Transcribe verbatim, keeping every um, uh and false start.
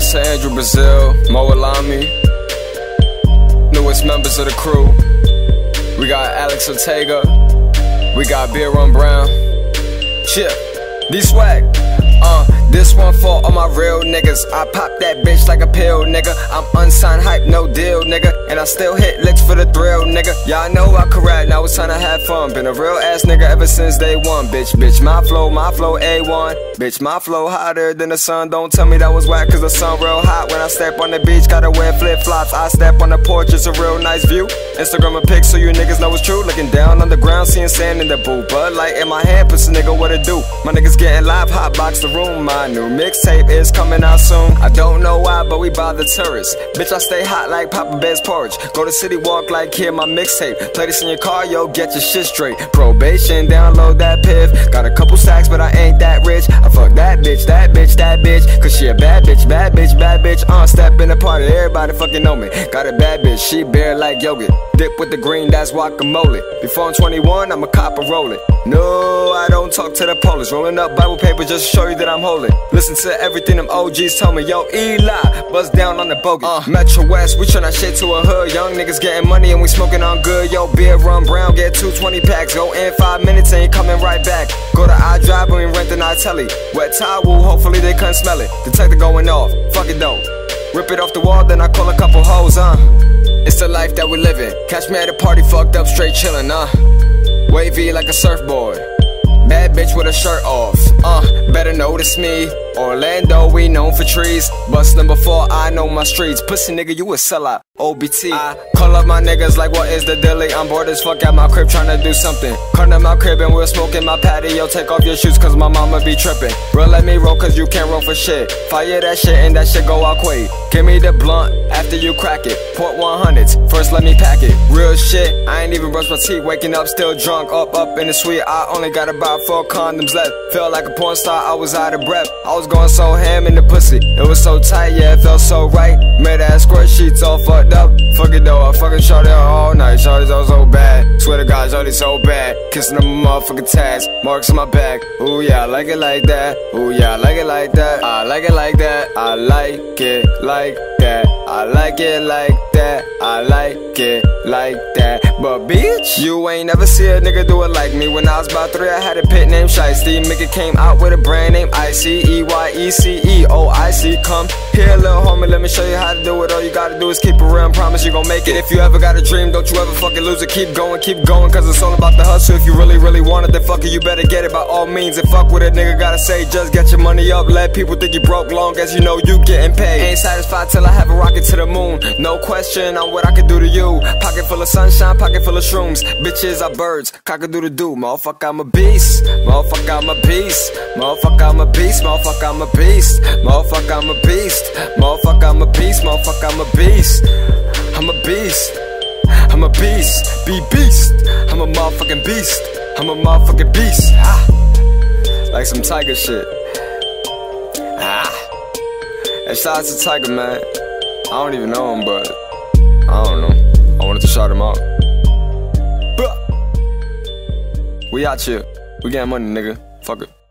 to Andrew Brazil, Mo Alami, newest members of the crew. We got Alex Ortega, we got Beer Run Brown, Chip, D-Swag. Uh, this one for all my real niggas. I pop that bitch like a pill, nigga. I'm unsigned hype, no deal, nigga. And I still hit licks for the thrill, nigga. Y'all know I can rap, now it's time to have fun. Been a real ass nigga ever since day one. Bitch, bitch, my flow, my flow A one. Bitch, my flow hotter than the sun. Don't tell me that was whack, cause the sun real hot. When I step on the beach, gotta wear flip-flops. I step on the porch, it's a real nice view. Instagram a pic so you niggas know it's true. Looking down on the ground, seeing sand in the boot. Bud Light in my hand, pussy nigga, what it do? My niggas getting live, hot box the room. My new mixtape is coming out soon. I don't know why, but we buy the tourists. Bitch, I stay hot like Papa Bear's porridge. Go to City Walk like hear my mixtape. Play this in your car, yo, get your shit straight. Probation, download that piff. Got a couple stacks, but I ain't that rich. I fuck that bitch, that bitch, that bitch. Cause she a bad bitch, bad bitch, bad bitch. Uh, step in the party, everybody fucking know me. Got a bad bitch, she bare like yogurt. Dip with the green, that's guacamole. Before I'm twenty-one, I'm a cop and roll it. No, I don't talk to the police. Rolling up Bible paper just to show you that I'm holy. Listen to everything them O Gs told me. Yo, Eli, buzz down on the bogey. Uh, Metro West, we turn that shit to a hood. Young niggas getting money and we smoking on good. Yo, Beer Run Brown, get two twenty packs. Go in five minutes and you coming right back. Go to iDrive and we rent the Nitelli. Wet towel, hopefully they couldn't smell it. Detector going off, fuck it though. Rip it off the wall, then I call a couple hoes, uh. It's the life that we living. Catch me at a party, fucked up, straight chillin', uh. Wavy like a surfboard. Bad bitch with a shirt off, uh, better notice me. Orlando, we known for trees. Bus number four, I know my streets. Pussy nigga, you a sellout, O B T. I call up my niggas like what is the dilly? I'm bored as fuck at my crib trying to do something. Come to my crib and we'll smoke in my patio. Take off your shoes cause my mama be tripping. Real let me roll cause you can't roll for shit. Fire that shit and that shit go out quick. Give me the blunt after you crack it. Port one hundreds, first let me pack it. Real shit, I ain't even brushed my teeth. Waking up still drunk, up up in the suite. I only got about four condoms left. Felt like a porn star, I was out of breath. I was going so ham in the pussy, it was so tight, yeah, it felt so right. Made that squirt sheets all fucked up. Fuck it though, I fucking shorty all night. Shorty's all so bad, swear to God, shorty so bad. Kissing on my motherfucking tats, marks on my back. Ooh yeah, I like it like that. Ooh yeah, I like it like that. I like it like that. I like it like that. I like it like that. I like it like that. But bitch, you ain't never see a nigga do it like me. When I was about three, I had a pit named Shiesty. Mickey came out with a brand name I C E Y E C E O I C. Come here, little homie, let me show you how to do it. All you gotta do is keep it real and promise you gon' make it. If you ever got a dream, don't you ever fucking lose it. Keep going, keep going, cause it's all about the hustle. If you really, really want it, then fuck it, you better get it by all means. And fuck what a nigga gotta say, just get your money up. Let people think you broke, long as you know you getting paid. Ain't satisfied till I have a rocket to the moon. No question on what I can do to you. Pocket full of sunshine, pocket full of shrooms. Bitches are birds, cock-a-doodle-doo. Motherfucker, I'm a beast. Motherfucker, I'm a beast. Motherfucker, I'm a beast. Motherfucker, I'm a beast. Motherfucker, I'm a beast. Motherfucker, I'm a beast. Motherfucker, I'm a beast. I'm a beast. I'm a beast. Be beast. I'm a motherfucking beast. I'm a motherfucking beast. Ah. Like some Tiger shit. Ah. And shout out to Tiger, man. I don't even know him, but I don't know. I wanted to shout him out. We out here. We getting money, nigga. Fuck it.